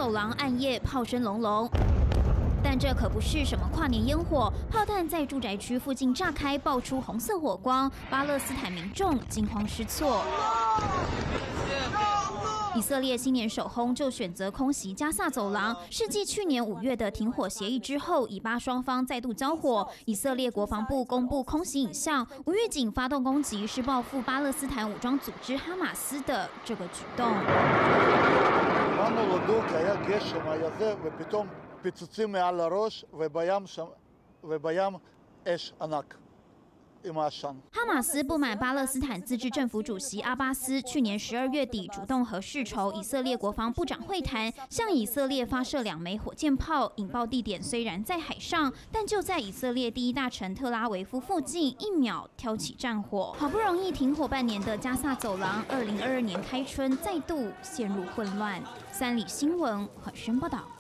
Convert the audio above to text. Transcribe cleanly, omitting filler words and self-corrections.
走廊暗夜炮声隆隆。 但这可不是什么跨年烟火，炮弹在住宅区附近炸开，爆出红色火光，巴勒斯坦民众惊慌失措。以色列新年首轰就选择空袭加萨走廊，是继去年5月的停火协议之后，以巴双方再度交火。以色列国防部公布空袭影像，无预警发动攻击，是报复巴勒斯坦武装组织哈马斯的这个举动。 פיצוצים מעל הראש ובים אש ענק עם העשן. 哈马斯不满巴勒斯坦自治政府主席阿巴斯去年12月底主动和世仇以色列国防部长会谈，向以色列发射2枚火箭炮，引爆地点虽然在海上，但就在以色列第一大城特拉维夫附近，1秒挑起战火。好不容易停火半年的加萨走廊，2022年开春再度陷入混乱。三立新闻华轩报道。